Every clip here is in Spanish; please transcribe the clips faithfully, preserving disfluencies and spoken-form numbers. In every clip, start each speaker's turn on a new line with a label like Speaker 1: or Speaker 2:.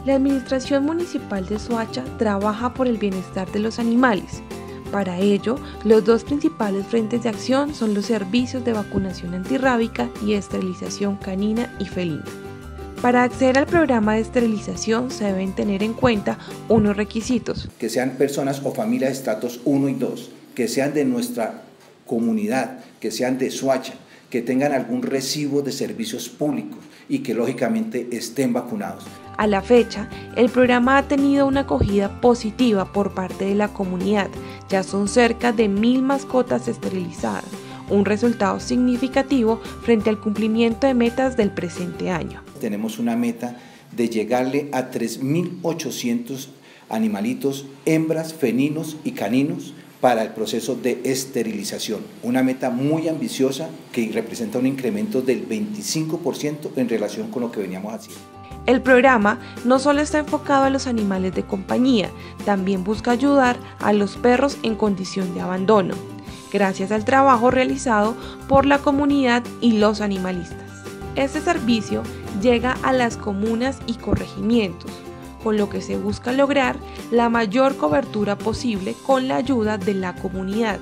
Speaker 1: La Administración Municipal de Soacha trabaja por el bienestar de los animales. Para ello, los dos principales frentes de acción son los servicios de vacunación antirrábica y esterilización canina y felina. Para acceder al programa de esterilización se deben tener en cuenta unos requisitos.
Speaker 2: Que sean personas o familias de estratos uno y dos, que sean de nuestra comunidad, que sean de Soacha, que tengan algún recibo de servicios públicos y que lógicamente estén vacunados.
Speaker 1: A la fecha, el programa ha tenido una acogida positiva por parte de la comunidad. Ya son cerca de mil mascotas esterilizadas, un resultado significativo frente al cumplimiento de metas del presente año.
Speaker 2: Tenemos una meta de llegarle a tres mil ochocientos animalitos, hembras, felinos y caninos, para el proceso de esterilización. Una meta muy ambiciosa que representa un incremento del veinticinco por ciento en relación con lo que veníamos haciendo.
Speaker 1: El programa no solo está enfocado a los animales de compañía, también busca ayudar a los perros en condición de abandono, gracias al trabajo realizado por la comunidad y los animalistas. Este servicio llega a las comunas y corregimientos, con lo que se busca lograr la mayor cobertura posible con la ayuda de la comunidad.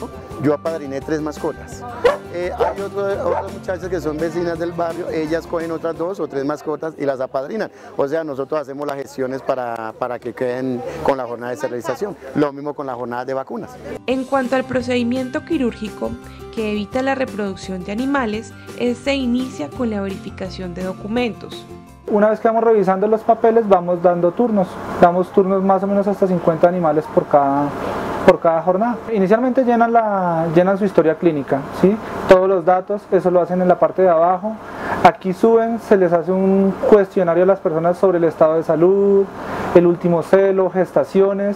Speaker 3: Yo apadriné tres mascotas. Eh, hay otro, otras muchachas que son vecinas del barrio, ellas cogen otras dos o tres mascotas y las apadrinan. O sea, nosotros hacemos las gestiones para, para que queden con la jornada de esterilización. Lo mismo con la jornada de vacunas.
Speaker 1: En cuanto al procedimiento quirúrgico que evita la reproducción de animales, este inicia con la verificación de documentos.
Speaker 4: Una vez que vamos revisando los papeles, vamos dando turnos. Damos turnos más o menos hasta cincuenta animales por cada, por cada jornada. Inicialmente llenan, la, llenan su historia clínica, ¿sí? Todos los datos, eso lo hacen en la parte de abajo. Aquí suben, se les hace un cuestionario a las personas sobre el estado de salud, el último celo, gestaciones.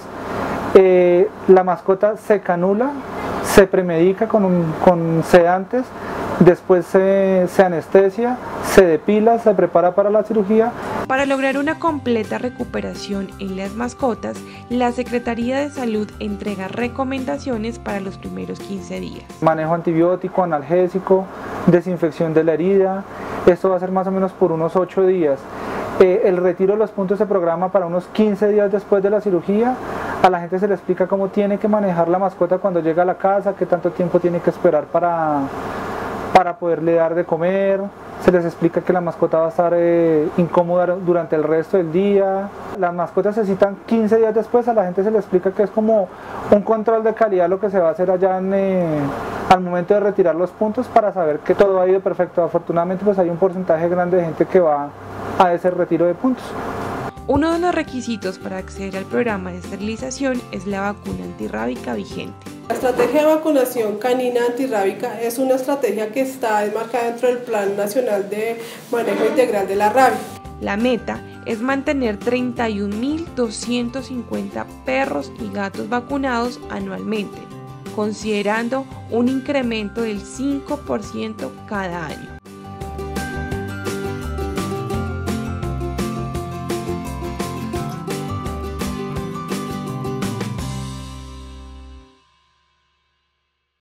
Speaker 4: Eh, la mascota se canula, se premedica con, un, con sedantes, después se, se anestesia, se depila, se prepara para la cirugía.
Speaker 1: Para lograr una completa recuperación en las mascotas, la Secretaría de Salud entrega recomendaciones para los primeros quince días.
Speaker 4: Manejo antibiótico, analgésico, desinfección de la herida. Esto va a ser más o menos por unos ocho días. Eh, el retiro de los puntos se programa para unos quince días después de la cirugía. A la gente se le explica cómo tiene que manejar la mascota cuando llega a la casa, qué tanto tiempo tiene que esperar para... para poderle dar de comer. Se les explica que la mascota va a estar eh, incómoda durante el resto del día. Las mascotas se citan quince días después, a la gente se le explica que es como un control de calidad lo que se va a hacer allá en, eh, al momento de retirar los puntos para saber que todo ha ido perfecto. Afortunadamente pues hay un porcentaje grande de gente que va a ese retiro de puntos.
Speaker 1: Uno de los requisitos para acceder al programa de esterilización es la vacuna antirrábica vigente.
Speaker 5: La estrategia de vacunación canina antirrábica es una estrategia que está enmarcada dentro del Plan Nacional de Manejo Integral de la Rabia.
Speaker 1: La meta es mantener treinta y un mil doscientos cincuenta perros y gatos vacunados anualmente, considerando un incremento del cinco por ciento cada año.